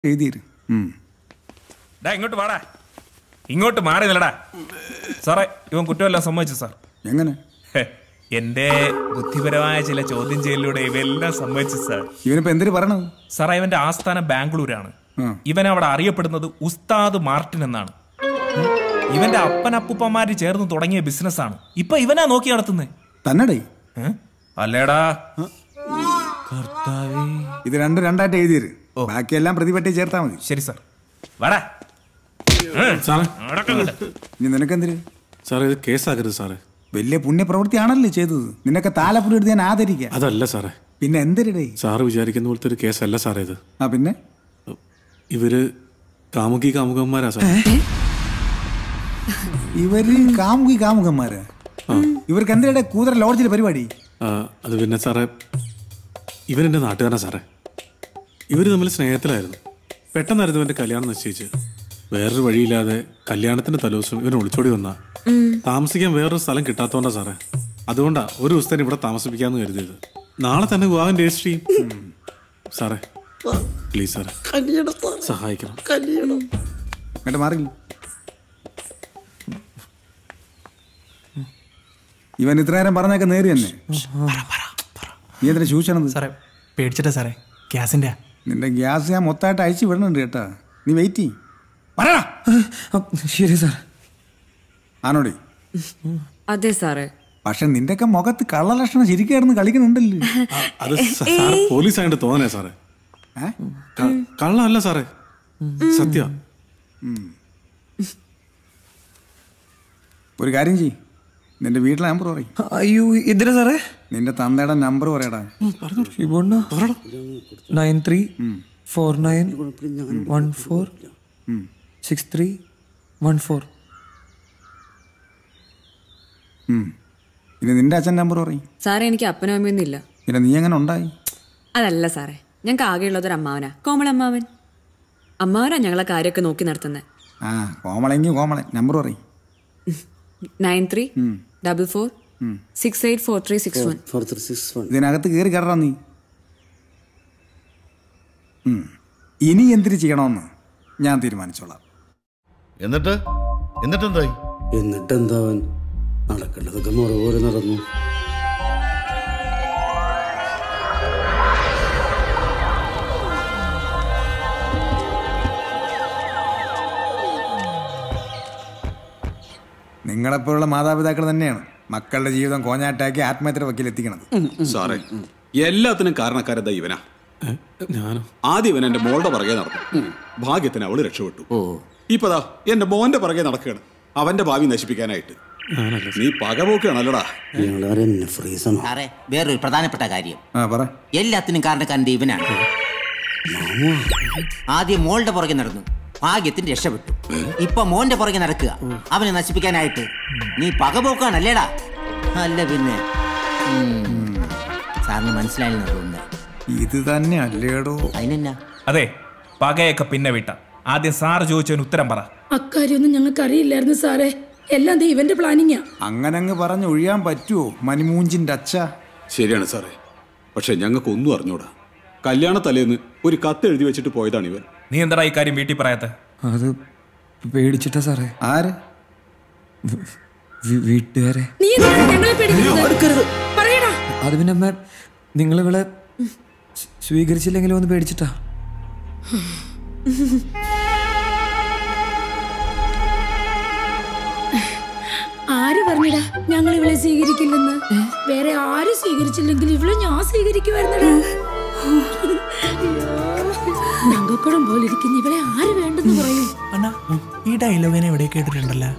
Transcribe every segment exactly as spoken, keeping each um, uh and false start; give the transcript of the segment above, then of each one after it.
എഴുതിയിരു. ഇങ്ങോട്ട് വാടാ, ഇങ്ങോട്ട് മാറി നിലടാ. സാറേ, ഇവൻ കുറ്റമെല്ലാം സമ്മതിച്ചു സാർ. എങ്ങനെ? എന്റെ ബുദ്ധിപരമായ ചില ചോദ്യം ചെയ്യലിലൂടെ ഇവയെല്ലാം സമ്മതിച്ചു സാർ. ഇവനിപ്പോ എന്തിനു പറയണത്? സാറേ, ഇവന്റെ ആസ്ഥാനം ബാംഗ്ലൂരാണ്. ഇവൻ അവിടെ അറിയപ്പെടുന്നത് ഉസ്താദ് മാർട്ടിൻ എന്നാണ്. ഇവന്റെ അപ്പനപ്പൂപ്പന്മാര് ചേർന്ന് തുടങ്ങിയ ബിസിനസ്സാണ്. ഇപ്പൊ ഇവനാ നോക്കി നടത്തുന്നത്. തന്നടേ? അല്ലേടാ. ഇത് രണ്ടും രണ്ടായിട്ട് എഴുതിയത്. ബാക്കിയെല്ലാം പ്രതിപറ്റി ചേർത്താ മതി. ശരി സാർ. വാടാ. ഇനി നിനക്കെന്തിര്? സാറേ, ഇത് കേസാക്കരുത് സാറേ. വലിയ പുണ്യപ്രവൃത്തിയാണല്ലേ ചെയ്തത്. നിനക്ക് താലപ്പുരി എടുത്ത് ഞാൻ ആദരിക്കാം. അതല്ല സാറേ. പിന്നെ എന്തിരടേ? സാറ് വിചാരിക്കുന്ന പോലത്തെ ഒരു കേസല്ല സാറേ ഇത്. ആ പിന്നെ ഇവര് കാമുകി കാമുകന്മാരാ സാർ. ഇവര് കാമുകി കാമുകന്മാരാ? ഇവർക്ക് എന്തിനാ കൂതറ ലോഡ്ജിലെ പരിപാടി? അത് പിന്നെ സാറേ, ഇവരെന്റെ നാട്ടുകാരനാ സാറേ. ഇവര് തമ്മിൽ സ്നേഹത്തിലായിരുന്നു. പെട്ടെന്നായിരുന്നു ഇവന്റെ കല്യാണം നിശ്ചയിച്ച്. വേറൊരു വഴിയില്ലാതെ കല്യാണത്തിന്റെ തലേദിവസം ഇവൻ ഒളിച്ചോടി വന്നാ. താമസിക്കാൻ വേറൊരു സ്ഥലം കിട്ടാത്തോണ്ടാ സാറേ. അതുകൊണ്ടാ ഒരു ദിവസത്തേന് ഇവിടെ താമസിപ്പിക്കാന്ന് കരുതിയത്. നാളെ തന്നെ വിവാഹം രജിസ്റ്റർ ചെയ്യും. സാറേ, പ്ലീസ് സാറേ, സഹായിക്കണം. മാറില്ല. ഇവൻ ഇത്ര നേരം പറഞ്ഞൊക്കെ നേരി തന്നെ. നീ എന്തിനാ ചൂഷണത്? സാറേ, പേടിച്ചിട്ടാ സാറേ. ഗ്യാസിന്റെ നിന്റെ ഗ്യാസ് ഞാൻ മൊത്തമായിട്ട് അയച്ചു വിടണുണ്ട് കേട്ടാ. നീ വെയിറ്റ് ചെയ്യ്. ശരി സാർ. ആണോടി? അതെ സാറേ. പക്ഷെ നിന്റെയൊക്കെ മുഖത്ത് കള്ളലക്ഷണം ശരിക്കായിരുന്നു കളിക്കുന്നുണ്ടല്ലോ. അത് പോലീസ് ആയിട്ട് തോന്നണേ സാറേ. കള്ളല്ല സാറേ, സത്യ. ഒരു കാര്യം ചെയ്യ്, നിന്റെ വീട്ടിലെ നമ്പർ പറയും. അയ്യോ, എന്തിനാ സാറേ? നിന്റെ തന്തയുടെ നമ്പർ പറയടാ. Nine three four nine one four six three one four. ഇനി നിന്റെ അച്ഛൻ നമ്പർ പറയും. സാറേ, എനിക്ക് അപ്പനും അമ്മയൊന്നും ഇല്ല. പിന്നെ നീ എങ്ങനെ ഉണ്ടായി? അതല്ല സാറേ, ഞങ്ങൾക്ക് ആകെയുള്ളതൊരു അമ്മാവനാ, കോമളമ്മാവൻ. അമ്മാവനാ ഞങ്ങളെ കാര്യമൊക്കെ നോക്കി നടത്തുന്നത്. ആ, കോമളെങ്കിൽ കോമളൻ. നമ്പർ പറയും. Nine three double four six eight four three six one. ഇതിനകത്ത് കയറി കയറാ നീ. ഇനി എന്തിനു ചെയ്യണമെന്ന് ഞാൻ തീരുമാനിച്ചോളാം. എന്നിട്ട് എന്നിട്ടെന്തായി? എന്നിട്ടെന്താവൻ നടക്കേണ്ടതൊക്കെ മുറ പോലെ നടന്നു. നിങ്ങളെപ്പോലുള്ള മാതാപിതാക്കൾ തന്നെയാണ് മക്കളുടെ ജീവിതം കോഞ്ഞാട്ടാക്കി ആത്മഹത്യയുടെ വക്കീലെത്തിക്കണത്. സാറേ, എല്ലാത്തിനും കാരണക്കാരെന്താ ഇവനാ. ഞാനോ? ആദ്യം ഇവൻ എന്റെ മോളുടെ പുറകെ നടന്നു. ഭാഗ്യത്തിന് അവള് രക്ഷപ്പെട്ടു. ഇപ്പതാ എന്റെ മോന്റെ പുറകെ നടക്കുകയാണ്, അവന്റെ ഭാവി നശിപ്പിക്കാനായിട്ട്. നീ പകപോക്കാണല്ലോടാ. വേറൊരു പ്രധാനപ്പെട്ട കാര്യം, എല്ലാത്തിനും കാരണക്കാരൻ ഇവനാണ്. ആദ്യം മോളുടെ പുറകെ നടന്നു, ഭാഗ്യത്തിന് രക്ഷപ്പെട്ടു. ഇപ്പൊ മോന്റെ പുറകെ നടക്കുക, അവനെ നശിപ്പിക്കാനായിട്ട്. നീ പകപോക്കാണല്ലേടാ? അല്ല പിന്നെ സാറിന് മനസ്സിലായെന്ന് തോന്നുന്നു. ഇത് തന്നെ അല്ലേടോ? അതിനെന്നാ? അതെ, പകയൊക്കെ പിന്നെ വിട്ട. ആദ്യം സാറ് ചോദിച്ചതിന് ഉത്തരം പറ. അക്കാര്യൊന്നും ഞങ്ങൾക്ക് അറിയില്ലായിരുന്നു സാറേ. എല്ലാം ഇവന്റെ പ്ലാനിങ്ങാ. അങ്ങനെ അങ്ങ് പറഞ്ഞ് ഒഴിയാൻ പറ്റുമോ മണിമൂഞ്ചിന്റെ അച്ഛ? ശരിയാണ് സാറേ, പക്ഷെ ഞങ്ങൾക്ക് ഒന്നും അറിഞ്ഞൂടാ. കല്യാണ തലേന്ന് ഒരു കത്ത് എഴുതി വെച്ചിട്ട് പോയതാണ് ഇവൻ. നീ എന്താ ഈ കാര്യം വീട്ടിൽ പറയാത്ത? അത് പേടിച്ചിട്ടാ സാറേ. ആര്? വീട്ടുകാരെ. അത് പിന്നെ അമ്മ, നിങ്ങളിവിടെ സ്വീകരിച്ചില്ലെങ്കിലും ഒന്ന് പേടിച്ചിട്ടാ. ആര് പറഞ്ഞടാ ഞങ്ങൾ ഇവളെ സ്വീകരിക്കില്ലെന്ന്? വേറെ ആരും സ്വീകരിച്ചില്ലെങ്കിൽ ഇവളെ ഞാൻ സ്വീകരിക്കുമായിരുന്നടാ. തങ്കക്കുടം പോലെ ഇരിക്കുന്ന ഇവളെ ആര് വേണ്ടെന്ന് പറയും? ഈ ഡയലോഗിനെ എവിടെ കേട്ടിട്ടുണ്ടല്ലോ.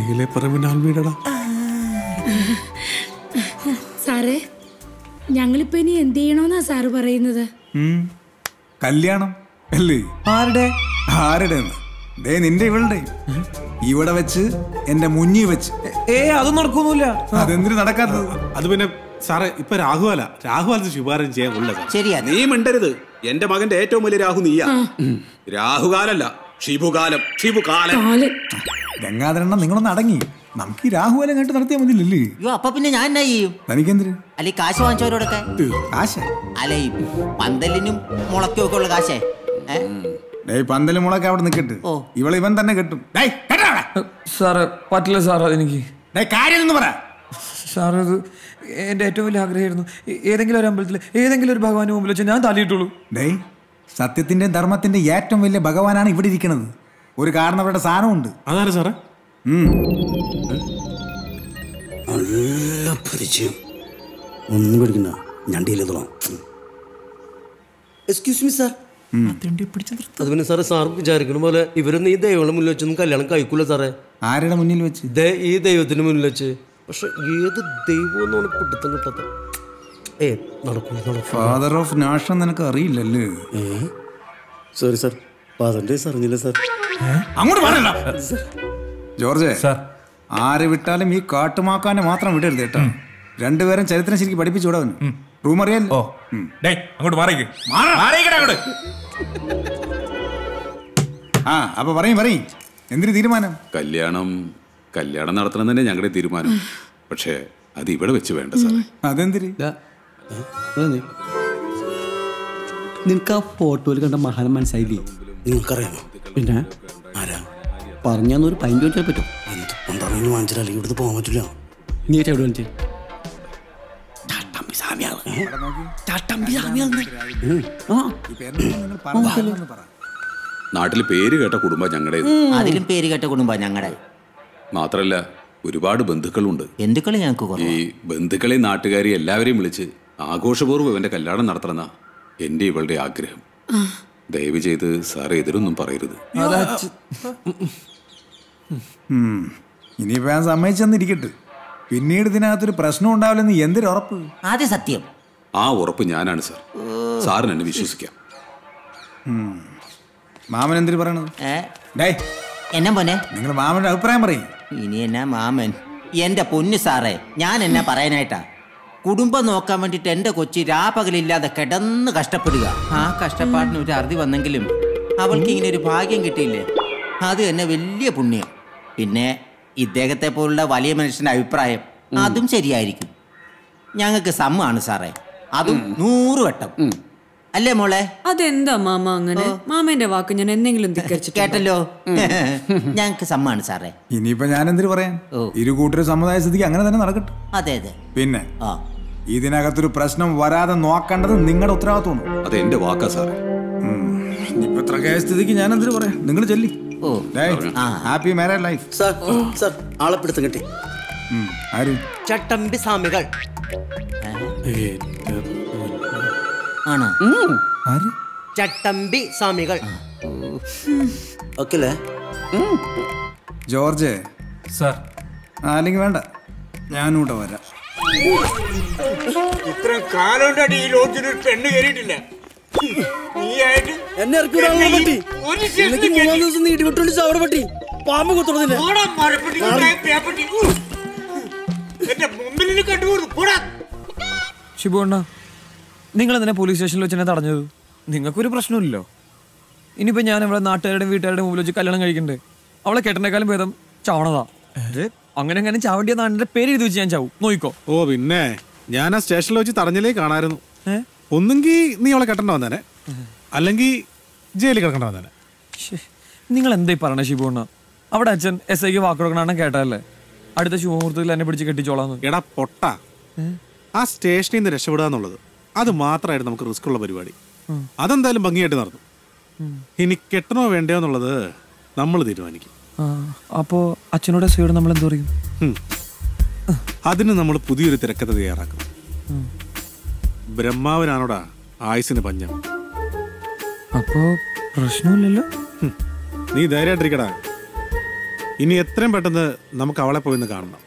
സാറേ, ഞങ്ങളിപ്പോ ഇനി എന്ത് ചെയ്യണോന്നാ സാറ് പറയുന്നത്? കല്യാണം അല്ലേ? ആരുടെ? ആരുടെ? ദേ നിന്റെ ഇവളുടെ. ഇവിടെ വെച്ച് എന്റെ മുന്നിൽ വെച്ച്. ഏ അതൊന്നും നടക്കൊന്നുമില്ല. അതെന്തിനു നടക്കാത്തത്? അത് പിന്നെ സാറേ, ഇപ്പൊ രാഹുവാല രാഹുവാലത്ത് ശുപാരം ചെയ്യാൻ ഉള്ളത്. ശരിയാ, നീ മിണ്ടരുത്. എന്റെ മകന്റെ ഏറ്റവും വലിയ രാഹു നീയാ. രാഹുകാലല്ല, ഷിബുകാലം. ഷിബുകാലം. ഗംഗാധരണ്ണ, നിങ്ങളൊന്ന് അടങ്ങി. നമുക്ക് ഈ രാഹുകാലം കേട്ട് നടത്തിയാൽ മതിയില്ലേ? അപ്പൊ പിന്നെ ഞാൻ എന്നാ ചെയ്യും? തനിക്കെന്തിന്? അല്ലെ കാശ് വാങ്ങിച്ചവരോടൊക്കെ. കാശ്? അല്ലെ പന്തലിനും മുളയ്ക്കും ഒക്കെ ഉള്ള കാശേ. പന്തല് മുളൊക്കെ അവിടെ നിൽക്കട്ട്. ഇവളെ ഇവൻ തന്നെ കെട്ടും. സാറ് പറ്റില്ല സാർ അതെനിക്ക്. കാര്യം പറ സാർ. അത് എൻ്റെ ഏറ്റവും വലിയ ആഗ്രഹമായിരുന്നു. ഏതെങ്കിലും ഒരു അമ്പലത്തിൽ ഏതെങ്കിലും ഒരു ഭഗവാന്റെ മുമ്പിൽ വെച്ച് ഞാൻ തല്ലിയിട്ടുള്ളൂ. ഡേ സത്യത്തിന്റെ ധർമ്മത്തിന്റെ ഏറ്റവും വലിയ ഭഗവാനാണ് ഇവിടെ ഇരിക്കുന്നത്. ഒരു കാരണവരുടെ സാധനമുണ്ട്. അതാണ് സാറേ. നല്ല പരിചയം. ഒന്നും പേടിക്കണ്ട, ഞാൻ ഡീൽ ചെയ്തോളാം. Excuse me sir. അത് പിന്നെ സാറേ, സാർ വിചാരിക്കുന്ന പോലെ ഇവരൊന്നും ഈ ദൈവങ്ങളുടെ മുന്നിൽ വെച്ചൊന്നും കല്യാണം കഴിക്കൂല സാറേ. ആരുടെ മുന്നിൽ വെച്ച്? ഈ ദൈവത്തിന് മുന്നിൽ വെച്ച്. പക്ഷെ ഏത് ദൈവം എന്നാണ് പിടുത്തം കിട്ടാത്ത. ഏ നടക്കും. ഫാദർ ഓഫ് നാഷൻ നിനക്ക് അറിയില്ലല്ലേ? സോറി സാർ, ഫാദറിന്റെ അറിഞ്ഞില്ല സാർ. അങ്ങോട്ട് പറയണ്ട ജോർജ്. ആരെ വിട്ടാലും ഈ കാട്ടുമാക്കാനെ മാത്രം വിടരുത് കേട്ടോ. രണ്ടുപേരും ചരിത്രം ശരിക്കും പഠിപ്പിച്ചു വിടാൻ. റൂം അറിയാലോ. അങ്ങോട്ട് മാറിക്ക്. ആ അപ്പൊ പറയും പറയും എന്തിനു തീരുമാനം? കല്യാണം കല്യാണം നടത്തണം തന്നെ ഞങ്ങളുടെ തീരുമാനം. പക്ഷേ അത് ഇവിടെ വെച്ച് വേണ്ട സാറേ. അതെന്തിരി? നിനക്ക് ആ ഫോട്ടോയിൽ കണ്ട മഹാനം മനസ്സിലായില്ലേ? നിങ്ങൾക്കറിയാമോ? പിന്നെ ആരാ പറഞ്ഞൊരു പൈൻറ്റ് വെച്ചാൽ പറ്റും. പണ്ടാണെന്ന് വാങ്ങിച്ചാൽ അല്ലെങ്കിൽ ഇവിടുന്ന് പോകാൻ പറ്റില്ല. നീ എവിടെ വാങ്ങിച്ചു? നാട്ടിൽ പേര് കേട്ട കുടുംബം ഞങ്ങളുടെ. അതിലും പേര് കേട്ട കുടുംബം ഞങ്ങളുടെ. മാത്രല്ല ഒരുപാട് ബന്ധുക്കളുണ്ട്. ബന്ധുക്കൾ ഞങ്ങൾക്ക് ഈ ബന്ധുക്കളെയും നാട്ടുകാരെയും എല്ലാവരെയും വിളിച്ച് ആഘോഷപൂർവ്വം ഇവന്റെ കല്യാണം നടത്തണമെന്ന എന്റെ ഇവളുടെ ആഗ്രഹം. ദയവ് ചെയ്ത് സാറ് എതിരൊന്നും പറയരുത്. ഇനിയിപ്പോ ഞാൻ സമ്മതിച്ചെന്നിരിക്കട്ടെ. പിന്നീട് ഇതിനകത്തൊരു പ്രശ്നം ഉണ്ടാവില്ലെന്ന് എന്തൊരു ഉറപ്പ്? ആദ്യ സത്യം. ആ ഉറപ്പ് ഞാനാണ് സാർ. സാറിന് എന്നെ വിശ്വസിക്കാം. മാമൻ എന്തിനു പറയണത്? എന്നാ പോനെ, നിങ്ങൾ മാമന്റെ അഭിപ്രായം പറയും. ഇനി എന്നാ മാമൻ? എന്റെ പൊന്നു സാറേ, ഞാൻ എന്നാ പറയാനായിട്ടാ? കുടുംബം നോക്കാൻ വേണ്ടിട്ട് എന്റെ കൊച്ചി രാപകലില്ലാതെ കിടന്ന് കഷ്ടപ്പെടുക. ആ കഷ്ടപ്പാടിന് ഒരു അറുതി വന്നെങ്കിലും അവൾക്ക് ഇങ്ങനെ ഒരു ഭാഗ്യം കിട്ടിയില്ലേ, അത് തന്നെ വലിയ പുണ്യം. പിന്നെ ഇദ്ദേഹത്തെ പോലുള്ള വലിയ മനുഷ്യന്റെ അഭിപ്രായം അതും ശരിയായിരിക്കും. ഞങ്ങൾക്ക് സമ്മാണ് സാറേ, അതും നൂറ് വട്ടം. അല്ലേ മോളെ? അതെന്താ മാമ അങ്ങനെ? മാമന്റെ വാക്ക് ഞാൻ എന്തെങ്കിലും കേട്ടല്ലോ. ഞങ്ങൾക്ക് സമ്മാണ് സാറേ. ഇനിയിപ്പോ ഞാൻ എന്തിനു പറയാൻ? ഇരു കൂട്ടരും സമ്മതായ സ്ഥിതിക്ക് അങ്ങനെ തന്നെ നടക്കട്ടെ. അതെ അതെ. പിന്നെ ഇതിനകത്തൊരു പ്രശ്നം വരാതെ നോക്കേണ്ടത് നിങ്ങളുടെ ഉത്തരവാദിത്വമാണ്. അത് എന്റെ വാക്കാ സാറേ. ഇപ്പൊ ഇത്ര കേസ് സ്ഥിതിക്ക് ഞാൻ എന്തിനു പറയാം? നിങ്ങൾ ചെല്ലി. Happy married life. Sir sir ആളെ പിടുത്തം കിട്ടി. ആര്? ചട്ടമ്പി സ്വാമികൾ. ആണോ? ചട്ടമ്പി സ്വാമികൾ. ഓക്കെ അല്ലേ ജോർജ്? സാർ. അല്ലെങ്കിൽ വേണ്ട, ഞാനും കൂടെ വരാം. ഇത്ര കാലം ഈ ലോഡ്ജിൽ പെണ്ണ് കയറിയിട്ടില്ല. എന്നെ ഇറക്കി വിടാൻ പറ്റി. മൂന്നാം ദിവസം നീട്ടി വിട്ടോണ്ട് അവിടെ പറ്റി പാമ്പ് കുത്തുറതില്ല. ഷിബു അണ്ണാ, നിങ്ങൾ എന്തിനാ പോലീസ് സ്റ്റേഷനിൽ വെച്ച് എന്നെ തടഞ്ഞത്? നിങ്ങൾക്കൊരു പ്രശ്നമില്ലല്ലോ. ഇനിയിപ്പോ ഞാൻ ഇവിടെ നാട്ടുകാരുടെയും വീട്ടുകാരുടെ മുമ്പിൽ വെച്ച് കല്യാണം കഴിക്കണ്ടേ? അവളെ കെട്ടണേക്കാളും ഭേദം ചാവണതാ. അങ്ങനെ അങ്ങനെ ചാവണ്ടിയ നാടിന്റെ പേര് എഴുതി വെച്ച് ഞാൻ ചാവും. നോയിക്കോ. ഓ പിന്നെ ഞാൻ ആ സ്റ്റേഷനിൽ വെച്ച് തടഞ്ഞില്ലേ കാണായിരുന്നു. ഒന്നെങ്കിൽ നീ അവളെ കെട്ടണ്ട വന്നേനെ, അല്ലെങ്കിൽ ജയിലിൽ കിടക്കണ്ട വന്നേനെ. നിങ്ങൾ എന്തായി പറയണേ ഷിബു അണ്ണാ? അവിടെ അച്ഛൻ എസ് ഐക്ക് വാക്കുകൊടുക്കണ കേട്ടല്ലേ അടുത്ത ശുഭമുഹൂർത്തത്തിൽ എന്നെ പിടിച്ച് കെട്ടിച്ചോളാന്ന്. എടാ പൊട്ട, ആ സ്റ്റേഷനിൽ നിന്ന് രക്ഷപ്പെടുക എന്നുള്ളത് അത് മാത്രമായിരുന്നു നമുക്ക് റിസ്ക് ഉള്ള പരിപാടി. അതെന്തായാലും ഭംഗിയായിട്ട് നടന്നു. ഇനി കെട്ടണോ വേണ്ടയോ എന്നുള്ളത് നമ്മൾ തീരുമാനിക്കും. അപ്പോ അച്ഛനോട് എസ് ഐയോട് നമ്മൾ എന്ത് പറയും? അതിന് നമ്മൾ പുതിയൊരു തിരക്കഥ തയ്യാറാക്കും. ബ്രഹ്മാവനാണോടാ ആയുസിന് പഞ്ഞം. അപ്പോ പ്രശ്നമില്ലല്ലോ. നീ ധൈര്യമായിട്ടിരിക്കടാ. ഇനി എത്രയും പെട്ടെന്ന് നമുക്ക് അവളെ പോയിന്ന് കാണണം.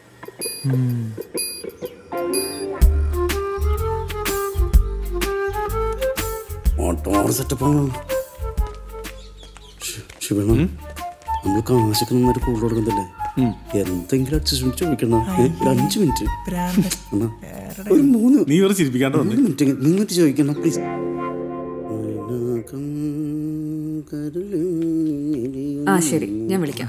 നമ്മൾ കാശൊക്കെ നന്നായിട്ട് കൂടുതൽ കൊടുക്കുന്നില്ലേ? എന്തെങ്കിലും അഡ്ജസ്റ്റ്മെന്റ് ചോദിക്കണം. അഞ്ചു മിനിറ്റ് ഒരു മൂന്ന് നീ ഒരു ചിരിപ്പിക്കാണ്ട് മിനിറ്റ് നിന്നിട്ട് ചോദിക്കണം പ്ലീസ്. ആ ശരി, ഞാൻ വിളിക്കാം.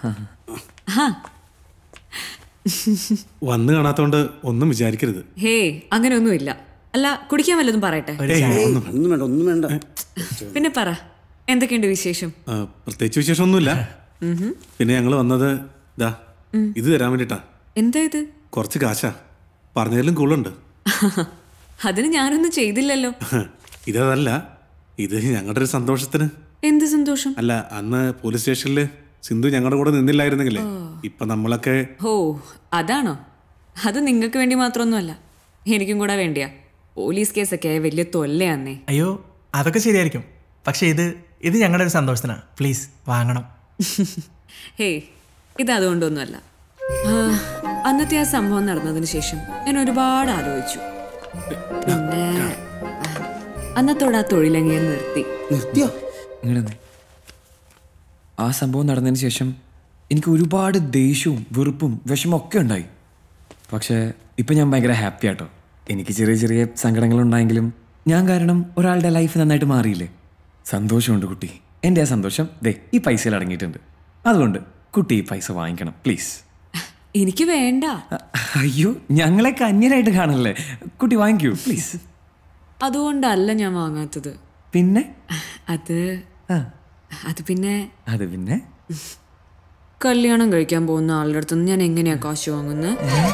വന്ന് കാണാത്തോണ്ട് ഒന്നും വിചാരിക്കരുത്. ഹേ അങ്ങനെയൊന്നുമില്ല. അല്ല, കുടിക്കാൻ വല്ലതും പറയട്ടെ? ഒന്നും വേണ്ട ഒന്നും വേണ്ട. പിന്നെ പറ. എന്തൊക്കെയുണ്ട് വിശേഷം? പ്രത്യേകിച്ച് വിശേഷമൊന്നുമില്ല. പിന്നെ ഞങ്ങൾ വന്നത് ഇതാ ഇത് തരാൻ വേണ്ടിട്ടാ. എന്താ ഇത്? കുറച്ച് കാശാ. പറഞ്ഞതിലും കൂടുതലുണ്ട്. അതിന് ഞാനൊന്നും ചെയ്തില്ലല്ലോ. ഇതല്ല, ഇത് ഞങ്ങളുടെ ഒരു സന്തോഷത്തിന്. എന്ത് സന്തോഷം? അല്ല, അന്ന് പോലീസ് സ്റ്റേഷനില് സിന്ധു ഞങ്ങളുടെ കൂടെ നിന്നില്ലായിരുന്നെങ്കിലേ ഇപ്പൊ നമ്മളൊക്കെ. ഓ അതാണോ? അത് നിങ്ങൾക്ക് വേണ്ടി മാത്രമൊന്നുമല്ല, എനിക്കും കൂടെ വേണ്ടിയാ. പോലീസ് കേസൊക്കെ വലിയ തൊല്ലയാന്നേ. അയ്യോ അതൊക്കെ ശരിയായിരിക്കും, പക്ഷെ ഇത് ഇത് ഞങ്ങളുടെ ഒരു സന്തോഷത്തിനാ. പ്ലീസ് വാങ്ങണം. ഹേയ്, ഇത് അതുകൊണ്ടൊന്നുമല്ല. അന്നത്തെ ആ സംഭവം നടന്നതിന് ശേഷം ഞാൻ ഒരുപാട് ആലോചിച്ചു. പിന്നെ അന്നത്തോടെ ആ തൊഴിലങ്ങിയെ നിർത്തി. നിർത്തിയോ? ആ സംഭവം നടന്നതിന് ശേഷം എനിക്ക് ഒരുപാട് ദേഷ്യവും വെറുപ്പും വിഷമം ഒക്കെ ഉണ്ടായി. പക്ഷേ ഇപ്പം ഞാൻ ഭയങ്കര ഹാപ്പി ആട്ടോ. എനിക്ക് ചെറിയ ചെറിയ സങ്കടങ്ങളുണ്ടായെങ്കിലും ഞാൻ കാരണം ഒരാളുടെ ലൈഫ് നന്നായിട്ട് മാറിയില്ലേ. സന്തോഷമുണ്ട് കുട്ടി. എൻ്റെ ആ സന്തോഷം ദേ ഈ പൈസയിൽ അടങ്ങിയിട്ടുണ്ട്. അതുകൊണ്ട് കുട്ടി ഈ പൈസ വാങ്ങിക്കണം പ്ലീസ്. എനിക്ക് വേണ്ട. അയ്യോ, ഞങ്ങളെ കന്യരായിട്ട് കാണല്ലേ. കുട്ടി വാങ്ങിക്കൂ പ്ലീസ്. അതുകൊണ്ടല്ല ഞാൻ വാങ്ങാത്തത്. പിന്നെ അത് അത് പിന്നെ അത് പിന്നെ കല്യാണം കഴിക്കാൻ പോകുന്ന ആളുടെ അടുത്തുനിന്ന് ഞാൻ എങ്ങനെയാ കാശ് വാങ്ങുന്നത്?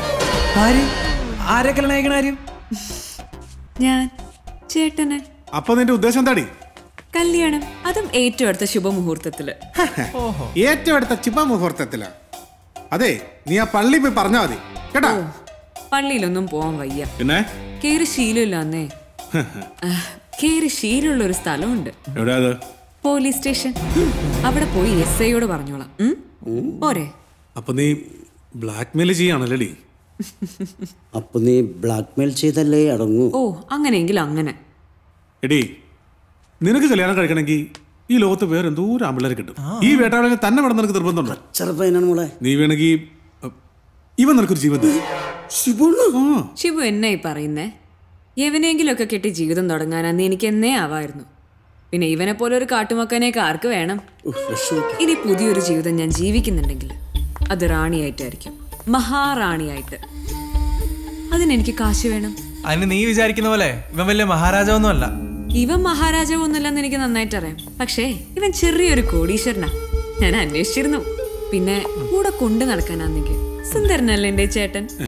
ആരെ കല്യാണം കഴിക്കണ ആരും? ഞാൻ ചേട്ടനെ. അപ്പൊ നിന്റെ ഉദ്ദേശം എന്താടി? കല്യാണം, അതും ഏറ്റവും അടുത്ത ശുഭമുഹൂർത്തത്തില്. ഏറ്റവും അടുത്ത ശുഭമുഹൂർത്തത്തില്? അതെ, നീ ആ പള്ളി പോയി പറഞ്ഞാ മതി കേട്ടാ. പള്ളിയിലൊന്നും പോവാൻ വയ്യ. പിന്നെ കേറി ശീലമില്ലാന്നേ. കേറി ശീലമുള്ള ഒരു സ്ഥലമുണ്ട്. Police station. അവിടെ പോയി എസ് ഐയോട് പറഞ്ഞോളാം. പോരെ? അപ്പൊ നീ ബ്ലാക്ക് മെയിൽ ചെയ്യാണല്ലേ? അപ്പൊ നീ ബ്ലാക്ക് മെയിൽ ചെയ്തല്ലേ അടങ്ങൂ. ഓ അങ്ങനെയെങ്കിൽ അങ്ങനെ. എടി, നിനക്ക് കല്യാണം കഴിക്കണമെങ്കിൽ ഈ ലോകത്ത് വേറെ എന്തോ ആമ്പിള്ളേരെ കിട്ടും. ഈ വേട്ടാളെ തന്നെ വേണം നിനക്ക് നിർബന്ധമുണ്ടോ? നീ വേണമെങ്കിൽ ഇവൻ നിനക്കൊരു ജീവൻ. ശിവു എന്നായി പറയുന്നേ? എവനെങ്കിലും ഒക്കെ കെട്ടി ജീവിതം തുടങ്ങാനാന്ന് എനിക്ക് എന്നേ ആവായിരുന്നു. പിന്നെ ഇവനെ പോലെ ഒരു കാട്ടുമക്കനെയൊക്കെ ആർക്ക് വേണം? ഇനി പുതിയൊരു ജീവിതം ഞാൻ ജീവിക്കുന്നുണ്ടെങ്കിൽ അത് റാണിയായിട്ടായിരിക്കും, മഹാറാണിയായിട്ട്. അതിനെനിക്ക് കാശ് വേണം. അതിന് നീ വിചാരിക്കുന്ന പോലെ ഇവൻ വലിയ മഹാരാജാവൊന്നും അല്ല. ഇവൻ മഹാരാജാവൊന്നുമല്ലെന്ന് എനിക്ക് നന്നായിട്ട് അറിയാം. പക്ഷേ ഇവൻ ചെറിയൊരു കോടീശ്വരനാ. ഞാൻ അന്വേഷിച്ചിരുന്നു. പിന്നെ കൂടെ കൊണ്ടു നടക്കാനാണെങ്കിൽ സുന്ദരനല്ലേ എന്റെ ചേട്ടൻ.